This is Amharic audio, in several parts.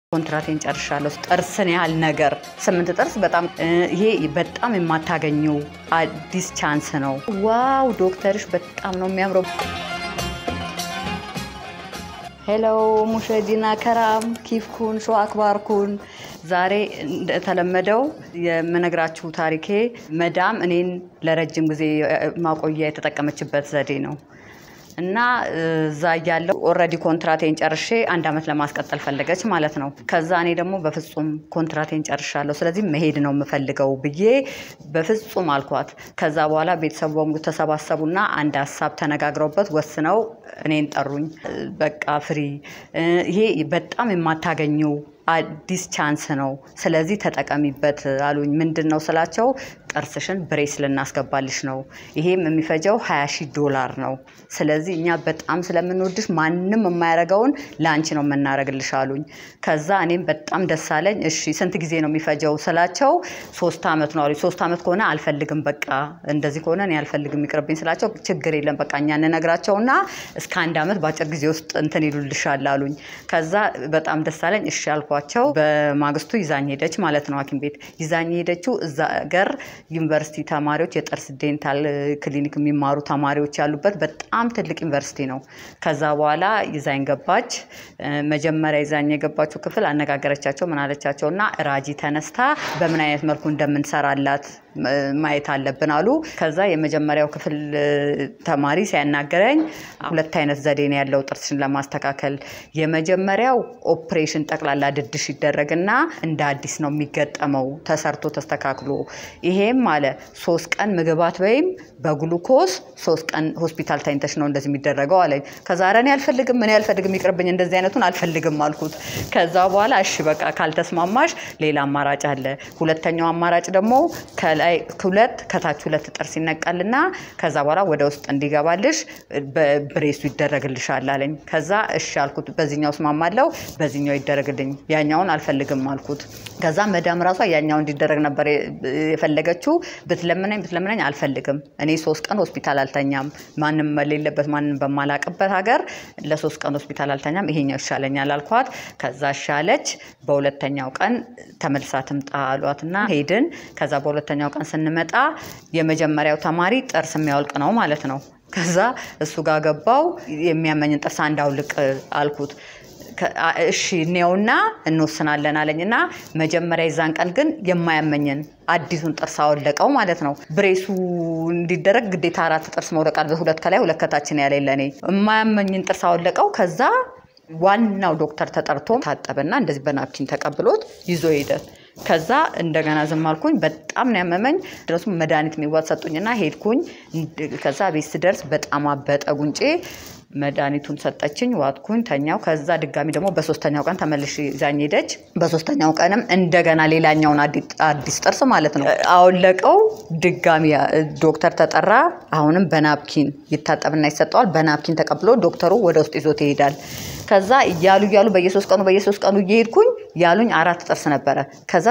ኮንትራቴን ጨርሻለሁ ጥርስን ያህል ነገር 8 ጥርስ በጣም ይሄ በጣም የማታገኘው አዲስ ቻንስ ነው ዋው ዶክተርሽ በጣም ነው የሚያምረው ሄሎ ሙሸዲና ከራም ኪፍኩን ሾ አክባርኩን ዛሬ ተለመደው የመነግራችሁ ታሪኬ መዳም እኔን ለረጅም ጊዜ ማቆያ የተጠቀመችበት ዘዴ ነው እና ዛያለው ኦሬዲ ኮንትራቴን ጨርሼ አንድ አመት ለማስቀጠል ፈለገች ማለት ነው ከዛ እኔ ደግሞ በፍጹም ኮንትራቴን ጨርሻለሁ ስለዚህ መሄድ ነው የምፈልገው ብዬ በፍጹም አልኳት ከዛ በኋላ ቤተሰቡም ተሰባሰቡና አንድ ሐሳብ ተነጋግረውበት ወስነው እኔን ጠሩኝ በቃ ፍሪ ይሄ በጣም የማታገኘው አዲስ ቻንስ ነው ስለዚህ ተጠቀሚበት አሉኝ ምንድነው ስላቸው ጥርስሽን ብሬስ ልናስገባልሽ ነው ይሄም የሚፈጀው $20,000 ነው ስለዚህ እኛ በጣም ስለምንወድሽ ማንንም የማያረጋውን ላንቺ ነው መናረግልሽ አሉኝ ከዛ እኔም በጣም ደስ አለኝ እሺ ስንት ጊዜ ነው የሚፈጀው ስላቸው 3 አመት ነው አሉኝ 3 አመት ከሆነ አልፈልግም በቃ እንደዚህ ከሆነ እኔ አልፈልግም ይቅርብኝ ስላቸው ችግር የለም በቃ እኛ እንነግራቸውና እስከ 1 አመት ባጭር ጊዜ ውስጥ እንትን ይሉልሻል አሉኝ ከዛ በጣም ደስ አለኝ እሺ አልኳቸው በማግስቱ ይዛኝ ሄደች ማለት ነው ሐኪም ቤት ይዛኝ ሄደችው እዛ ገር ዩኒቨርሲቲ ተማሪዎች የጥርስ ዴንታል ክሊኒክ የሚማሩ ተማሪዎች ያሉበት በጣም ትልቅ ዩኒቨርሲቲ ነው ከዛ በኋላ ይዛኝ ገባች መጀመሪያ ይዛኝ የገባችው ክፍል አነጋገረቻቸው ምን አለቻቸውና ራጂ ተነስታ በምን አይነት መልኩ እንደምንሰራላት ማየት አለብን አሉ ከዛ የመጀመሪያው ክፍል ተማሪ ሲያናገረኝ ሁለት አይነት ዘዴ ነው ያለው ጥርስን ለማስተካከል የመጀመሪያው ኦፕሬሽን ጠቅላላ ድድሽ ይደረግና እንደ አዲስ ነው የሚገጠመው ተሰርቶ ተስተካክሎ ይሄም አለ 3 ቀን ምግባት ወይም በግሉኮስ 3 ቀን ሆስፒታል ታይንተሽ ነው እንደዚህ የሚደረገው አለኝ ከዛ አረኔ አልፈልግም ይቅርብኝ እንደዚህ አይነቱን አልፈልግም አልኩት ከዛ በኋላ እሺ በቃ ካልተስማማሽ ሌላ አማራጭ አለ ሁለተኛው አማራጭ ደግሞ ከላይ ሁለት ከታች ሁለት ጥርስ ይነቀልና ከዛ በኋላ ወደ ውስጥ እንዲገባልሽ በብሬሱ ይደረግልሻል አለኝ ከዛ እሺ አልኩት በዚህኛው ስማማለው በዚህኛው ይደረግልኝ ያኛውን አልፈልግም አልኩት ከዛ መዳም ራሷ ያኛው እንዲደረግ ነበር የፈለገችው ብትለምነኝ አልፈልግም እኔ 3 ቀን ሆስፒታል አልተኛም ማንንም መለለበት ማንንም በማላቀበት ሀገር ለ3 ቀን ሆስፒታል አልተኛም ይሄኛው ይሻለኛል አልኳት ከዛ ሻለች በሁለተኛው ቀን ተመልሳትም ጣሏትና ሄድን ከዛ በሁለተኛው ቀን ስንመጣ የመጀመሪያው ተማሪ ጥርስ የሚያወልቅ ነው ማለት ነው ከዛ እሱ ጋር ገባው የሚያመኝን ጥርስ አንዳውልቅ አልኩት እሺ ነውና እንወስናለን አለኝና መጀመሪያ ይዛን ቀን ግን የማያመኝን አዲሱን ጥርስ አወለቀው ማለት ነው ብሬሱ እንዲደረግ ግዴታ 4 ጥርስ መውለቅ አለ ሁለት ከላይ ሁለት ከታች ነው ያለኝ ለኔ የማያመኝን ጥርስ አወለቀው ከዛ ዋናው ዶክተር ተጠርቶ ታጠበና እንደዚህ በናፕኪን ተቀብሎት ይዞ ሄደ ከዛ እንደገና ዘማልኩኝ በጣም ነው ያመመኝ ድረሱ መድኃኒት የሚዋጥ ሰጡኝና ሄድኩኝ ከዛ ቤት ደርስ በጣም አበጠ ጉንጬ መድኃኒቱን ሰጠችኝ ዋጥኩኝ ተኛው ከዛ ድጋሚ ደግሞ በሶስተኛው ቀን ተመልሼ ዛኝ ሄደች በሶስተኛው ቀንም እንደገና ሌላኛውን አዲስ ጥርስ ማለት ነው አወለቀው ድጋሚ ዶክተር ተጠራ አሁንም በናፕኪን ይታጠብና ይሰጣል በናፕኪን ተቀብሎ ዶክተሩ ወደ ውስጥ ይዞት ይሄዳል ከዛ ያሉ በየሶስት ቀኑ እየሄድኩኝ ያሉኝ 4 ጥርስ ነበር ከዛ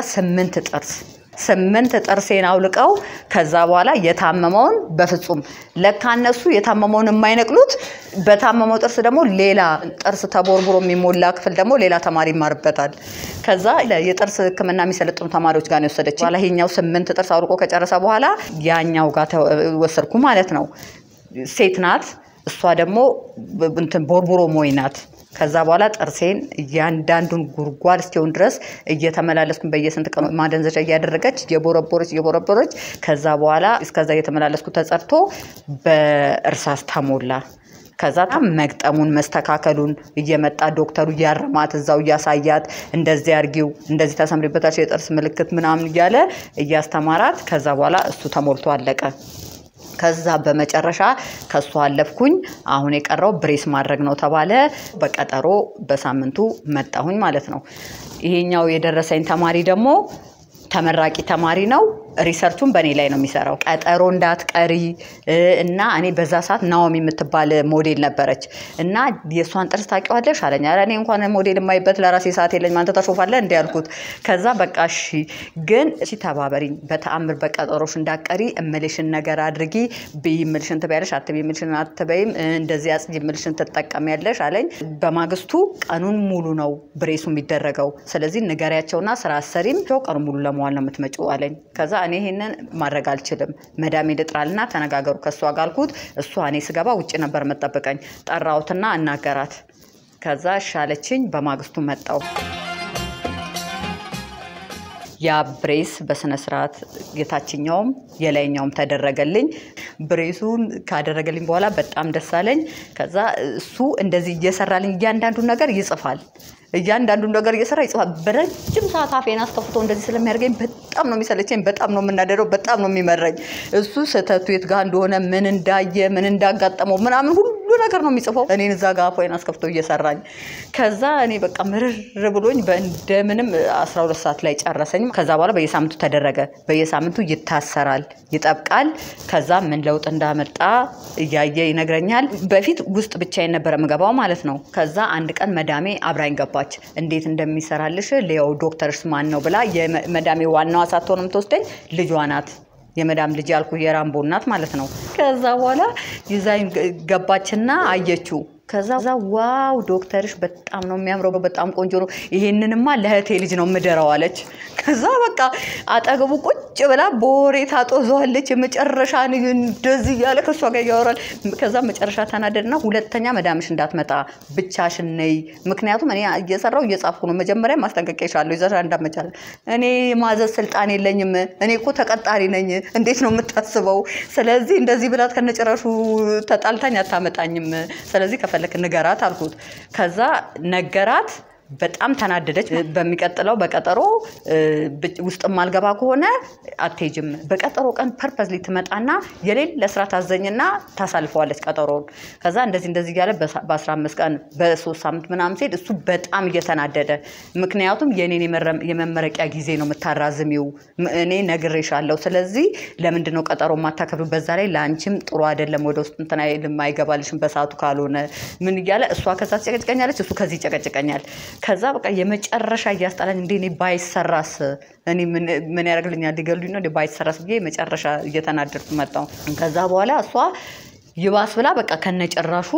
8 ጥርሴን አውልቀው ከዛ በኋላ የታመመውን በፍጹም ለካነሱ የታመመውን የማይነቅሉት በታመመው ጥርስ ደግሞ ሌላ ጥርስ ተቦርቡሮ የሚሞላ ክፍል ደግሞ ሌላ ተማሪ ማርበታል ከዛ የጥርስ ህክምና የሚሰለጥኑ ተማሪዎች ጋር ነው ወሰደች ባላ ይሄኛው 8 ጥርስ አውልቆ ከጨረሰ በኋላ ያኛው ጋር ወሰድኩ ማለት ነው ሴት ናት እሷ ደግሞ እንትን ቦርቡሮ ሞይናት ከዛ በኋላ ጥርሴን ያንዳንዱን ጉርጓድ እስኪውን ድረስ እየተመላለስኩኝ በየስንት ቀኑ ማደንዘዣ ያደረገች የቦረቦሮች ከዛ በኋላ እስከዛ እየተመላለስኩ ተጸርቶ በእርሳስ ተሞላ ከዛ መግጠሙን መስተካከሉን እየመጣ ዶክተሩ ያረማት እዛው ያሳያት እንደዚህ አርጊው እንደዚህ ተሰምሪበታች የጥርስ ምልክት ምናምን እያለ እያስተማራት ከዛ በኋላ እሱ ተሞልቶ አለቀ ከዛ በመጨረሻ ከሷ አለፍኩኝ አሁን የቀረው ብሬስ ማድረግ ነው ተባለ በቀጠሮ በሳምንቱ መጣሁኝ ማለት ነው ይሄኛው የደረሰኝ ተማሪ ደግሞ ተመራቂ ተማሪ ነው ሪሰርቹን በኔ ላይ ነው የሚሰራው ቀጠሮ እንዳትቀሪ እና እኔ በዛ ሰዓት ናኦሚ የምትባል ሞዴል ነበረች እና የሷን ጥርስ ታውቂዋለሽ አለኝ አረ እኔ እንኳን ሞዴል የማይበት ለራሴ ሰዓት የለኝም አንተ ታሾፋለህ እንዴ ያልኩት ከዛ በቃ እሺ ግን እሺ ተባበሪኝ በተአምር በቀጠሮሽ እንዳትቀሪ እምልሽን ነገር አድርጊ በይምልሽን ትበያለሽ አትበይምልሽን አትበይም እንደዚህ አጽጅምልሽን ተጠቀሚያለሽ አለኝ በማግስቱ ቀኑን ሙሉ ነው ብሬሱ የሚደረገው ስለዚህ ንገሪያቸውና ስራ አሰሪም ቀኑን ሙሉ ለመዋል ነው የምትመጪው አለኝ ከዛ እኔ ይሄንን ማድረግ አልችልም መዳሜ ልጥራልና ተነጋገሩ ከሷ ጋር አልኩት እሷ እኔ ስገባ ውጪ ነበር መጠበቀኝ ጠራውትና እናገራት ከዛ ሻለችኝ በማግስቱ መጣው ያ ብሬስ በስነ ስርዓት የታችኛውም የላይኛውም ተደረገልኝ ብሬሱን ካደረገልኝ በኋላ በጣም ደስ አለኝ ከዛ እሱ እንደዚህ እየሰራልኝ እያንዳንዱ ነገር ይጽፋል እያንዳንዱ ነገር እየሰራ ይጽፋል በረጅም ሰዓት አፌን አስከፍቶ እንደዚህ ስለሚያርገኝ በጣም ነው የሚሰለቸኝ በጣም ነው የምናደረው በጣም ነው የሚመረኝ እሱ ሰተቱ የት ጋር እንደሆነ ምን እንዳየ ምን እንዳጋጠመው ምናምን ሁሉ ነገር ነው የሚጽፈው እኔን እዛ ጋር አፌን አስከፍቶ እየሰራኝ ከዛ እኔ በቃ ምርር ብሎኝ በእንደምንም 12 ሰዓት ላይ ጨረሰኝ ከዛ በኋላ በየሳምንቱ ተደረገ በየሳምንቱ ይታሰራል ይጠብቃል ከዛ ምን ለውጥ እንዳመጣ እያየ ይነግረኛል በፊት ውስጥ ብቻዬን ነበር የምገባው ማለት ነው ከዛ አንድ ቀን መዳሜ አብራኝ ገባች እንዴት እንደሚሰራልሽ ሌው ዶክተርስ ማን ነው ብላ የመዳሜ ዋናዋ ሳትሆንም ተወስደኝ ልጇ ናት የመዳም ልጅ ያልኩ የራምቦ እናት ማለት ነው ከዛ በኋላ ይዛኝ ገባችና አየችው ከዛ ዋው ዶክተርሽ በጣም ነው የሚያምረው በጣም ቆንጆ ነው ይሄንንማ ለህቴ ልጅ ነው ምደራው አለች ከዛ በቃ አጠገቡ ቁጭ ብላ ቦሬ ታጦዘዋለች የመጨረሻ እንደዚህ ያለ ከሷ ጋር ያወራል ከዛ መጨረሻ ተናደድና ሁለተኛ መዳምሽ እንዳትመጣ ብቻሽን ነይ ምክንያቱም እኔ እየሰራው እየጻፍኩ ነው መጀመሪያ ማስጠንቀቂያሻለሁ ይዘራ እንዳመቻለ እኔ ማዘዝ ስልጣን የለኝም እኔ እኮ ተቀጣሪ ነኝ እንዴት ነው የምታስበው ስለዚህ እንደዚህ ብላት ከነጨራሹ ተጣልታኝ አታመጣኝም ስለዚህ ከፈለክ ንገራት አልኩት ከዛ ነገራት በጣም ተናደደች በሚቀጥለው በቀጠሮ ውስጥ ማልገባ ከሆነ አትሄጅም በቀጠሮ ቀን ፐርፐዝሊ ትመጣና የሌለ ለስራ ታዘኝና ታሳልፈዋለች ቀጠሮውን ከዛ እንደዚህ ያለ በ15 ቀን በ3 ሳምንት ምናምን ሲሄድ እሱ በጣም እየተናደደ ምክንያቱም የኔን የመመረቂያ ጊዜ ነው መታራዝሚው እኔ ነግሬሻለሁ ስለዚህ ለምንድን ነው ቀጠሮ ማታከብሩ በዛ ላይ ላንቺም ጥሩ አይደለም ወደ ውስጥ እንትና የማይገባልሽም በሰዓቱ ካልሆነ ምን ይያለ እሷ ከዛ ጨቀጨቀኛለች እሱ ከዚህ ጨቀጨቀኛል ከዛ በቃ የመጨረሻ ያስጣላኝ እንዴ እኔ ባይሰራስ እኔ ምን ያደርግልኛል ሊገሉኝ ነው ባይሰራስ ብዬ መጨረሻ እየተናደድኩ መጣው ከዛ በኋላ እሷ ይባስ ብላ በቃ ከነጨራሹ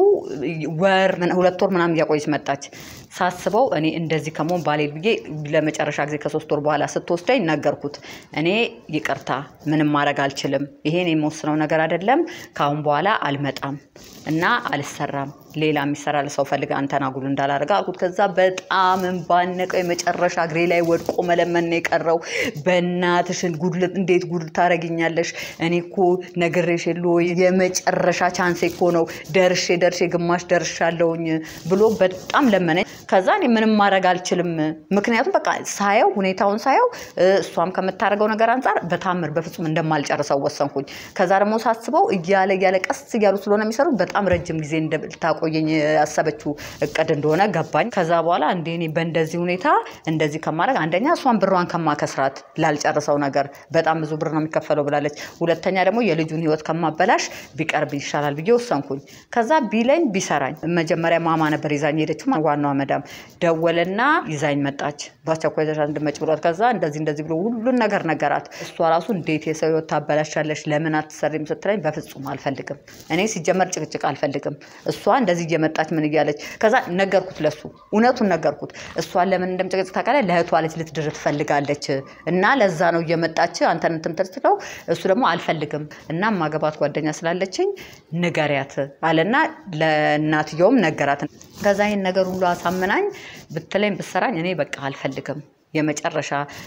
ወር 2 ወር ምናምን ያቆይሽ መጣች ሳስበው እኔ እንደዚህ ከመሆን ባሌል ብዬ ለመጨረሻ ጊዜ ከ3 ወር በኋላ ስትወስደኝ ነገርኩት እኔ ይቅርታ ምንም ማድረግ አልችልም ይሄን የምወስነው ነገር አይደለም ካሁን በኋላ አልመጣም እና አልሰራም ሌላ የሚሰራል ሰው ፈልጋ አንተና ጉል እንዳላረጋ አልኩት ከዛ በጣም እንባነቀው የመጨረሻ እግሬ ላይ ወድቆ መለመን ነው የቀረው በእናትሽን ጉድ እንዴት ጉድ ታረጋኛለሽ እኔ እኮ ነግሬሽሎ የመጨረሻ ቻንስ እኮ ነው ደርሼ ግማሽ ደርሻለሁኝ ብሎ በጣም ለመነኝ ከዛ እኔ ምንም ማድረግ አልችልም ምክንያቱም በቃ ሳየው ሁኔታውን ሳየው እሷም ከመታረገው ነገር አንፃር በታምር በፍጹም እንደማልጨርሰው ወሰንኩኝ ከዛ ደግሞ ሳስበው እያለ ቀስ እያሉ ስለሆነ የሚሰሩት በጣም ረጅም ጊዜ እንደልታቆየኝ ያሰበችው እቅድ እንደሆነ ገባኝ ከዛ በኋላ እንደኔ በእንደዚህ ሁኔታ እንደዚህ ከማረግ አንደኛ እሷን ብሯን ከማከስራት ላልጨርሰው ነገር በጣም ብዙ ብር ነው የሚከፈለው ብላለች ሁለተኛ ደግሞ የልጁን ህይወት ከማበላሽ ቢቀርብ ይሻላል ብዬ ወሰንኩኝ ከዛ ቢለኝ ቢሰራኝ መጀመሪያ ማማ ነበር ይዛኝ ሄደች ዋናዋ መዳም ደወለና ይዛኝ መጣች ባቻኮይ ተሻለ እንደመጭ ብሏት ከዛ እንደዚህ ብሎ ሁሉን ነገር ነገራት እሷ ራሱ እንዴት የሰው ህይወት ታበላሻለሽ ለምን አትሰሪም ስትለኝ በፍጹም አልፈልግም እኔ ሲጀመር ጭቅጭቅ አልፈልግም እሷ እንደዚህ እየመጣች ምን ይያለች ከዛ ነገርኩት ለሱ እውነቱን ነገርኩት እሷ ለምን እንደምጨቅጭቅ ታውቃለህ ለህቷ ልጅ ልትድር ትፈልጋለች እና ለዛ ነው እየመጣች አንተን እንትምትልትለው እሱ ደግሞ አልፈልግም እና ማገባት ጓደኛ ስላለችኝ ንገሪያት አለና ለእናትየውም ነገራት ከዛ ይሄን ነገር ሁሉ አሳመናኝ ብትለኝ ብሰራኝ እኔ በቃ አልፈልግም የመጨረሻ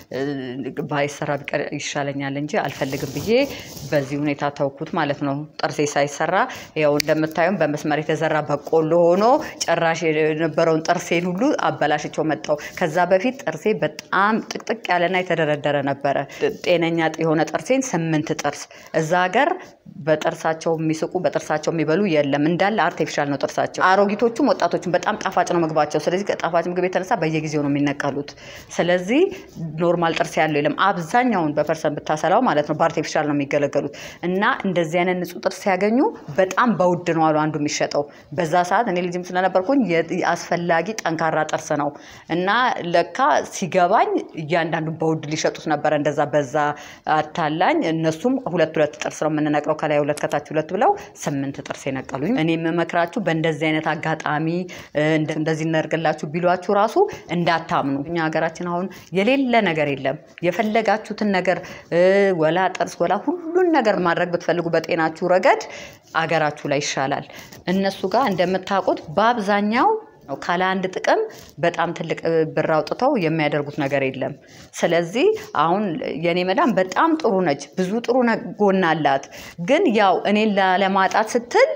ባይሰራ ቢቀር ይሻለኛል እንጂ አልፈልግም ብዬ በዚህ ሁኔታ ተውኩት ማለት ነው ጥርሴ ሳይሰራ ያው እንደምታዩም በመስመር የተዘራ በቆሎ ሆኖ ጭራሽ የነበረውን ጥርሴን ሁሉ አበላሽቸው መጣው ከዛ በፊት ጥርሴ በጣም ጥቅጥቅ ያለና የተደረደረ ነበር ጤነኛ የሆነ ጥርሴን 8 ጥርስ እዛ ሀገር በጥርሳቸው የሚስቁ በጥርሳቸው የሚበሉ የለም እንዳለ አርቲፊሻል ነው ጥርሳቸው አሮጊቶቹም ወጣቶቹም በጣም ጣፋጭ ነው ምግባቸው ስለዚህ ከጣፋጭ ምግብ የተነሳ በየጊዜው ነው የሚነቀሉት ስለዚህ ኖርማል ጥርስ ያለው የለም አብዛኛውን በፐርሰንት ብታሰላው ማለት ነው በአርቲፊሻል ነው የሚገለገሉት እና እንደዚህ አይነት ንጹህ ጥርስ ሲያገኙ በጣም በውድ ነው አሉ አንዱ የሚሸጠው በዛ ሰዓት እኔ ልጅም ስለነበርኩኝ አስፈላጊ ጠንካራ ጥርስ ነው እና ለካ ሲገባኝ እያንዳንዱ በውድ ሊሸጡት ነበር እንደዛ በዛ አታላኝ እነሱም ሁለት ጥርስ ነው የምንነቅለው ከላይ ሁለት ከታች ሁለት ብለው 8 ጥርስ የነቀሉኝ እኔ መመክራችሁ በእንደዚህ አይነት አጋጣሚ እንደዚህ እናርገላችሁ ቢሏችሁ ራሱ እንዳታምኑ እኛ ሀገራችን አሁን የሌለ ነገር የለም የፈለጋችሁትን ነገር ወላ ጥርስ ወላ ሁሉን ነገር ማድረግ ብትፈልጉ በጤናችሁ ረገድ አገራችሁ ላይ ይሻላል እነሱ ጋር እንደምታውቁት በአብዛኛው ካለ አንድ ጥቅም በጣም ትልቅ ብር አውጥተው የሚያደርጉት ነገር የለም ስለዚህ አሁን የኔ መዳም በጣም ጥሩ ነች ብዙ ጥሩ ጎና አላት ግን ያው እኔ ለማጣት ስትል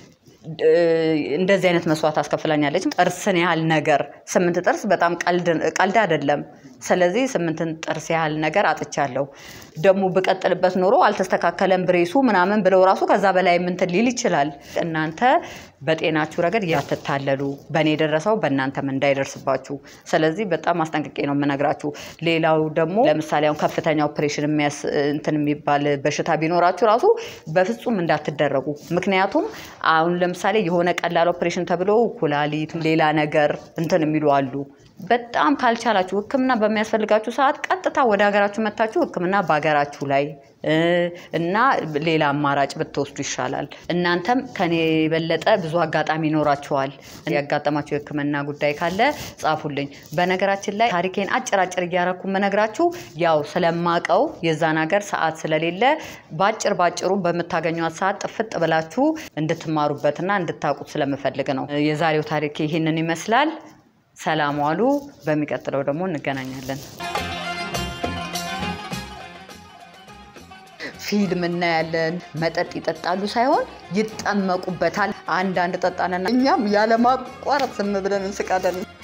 እንደዚህ አይነት መስዋዕት አስከፍላኛለች ጥርስን ያህል ነገር 8 ጥርስ በጣም ቀልድ አይደለም ስለዚህ 8 ጥርስ ያህል ነገር አጥቻለሁ ደሞ በቀጥልበት ኖሮ አልተስተካከለም ብሬሱ ምናምን ብለው ራሱ ከዛ በላይ ምን ትልል ይችላል እናንተ በጤናችሁ ረገድ ያተታለሉ በኔ ደረሰው በእናንተም እንዳይደርስባችሁ ስለዚህ በጣም አስጠንቅቄ ነው የምነግራችሁ ሌላው ደግሞ ለምሳሌ አሁን ከፍተኛ ኦፕሬሽን እንትን የሚባል በሽታ ቢኖራችሁ ራሱ በፍጹም እንዳትደረጉ ምክንያቱም አሁን ለምሳሌ የሆነ ቀላል ኦፕሬሽን ተብሎ ኩላሊት ሌላ ነገር እንትን የሚሉ አሉ በጣም ካልቻላችሁ ህክምና በሚያስፈልጋችሁ ሰዓት ቀጥታ ወደ ሀገራችሁ መጣችሁ ህክምና ባገራችሁ ላይ እና ሌላ አማራጭ ብትወስዱ ይሻላል እናንተም ከኔ በለጠ ብዙ አጋጣሚ ይኖራችኋል ያጋጠማችሁ ህክምና ጉዳይ ካለ ጻፉልኝ በነገራችን ላይ ታሪኬን አጭራጭር ያያረኩ መነግራችሁ ያው ስለማቀው የዛን ሀገር ሰዓት ስለሌለ ባጭሩ በመታገኙት ሰዓት ጥፍጥ ብላችሁ እንድትማሩበትና እንድታቁት ስለምፈልግ ነው የዛሬው ታሪኬ ይሄንን ይመስላል ሰላም ዋሉ በሚቀጥለው ደግሞ እንገናኛለን ፊልም እናያለን መጠጥ ይጠጣሉ ሳይሆን ይጠመቁበታል አንድ ጠጣናና እኛም ያለ ማቋረጥ ዝም ብለን እንስቃለን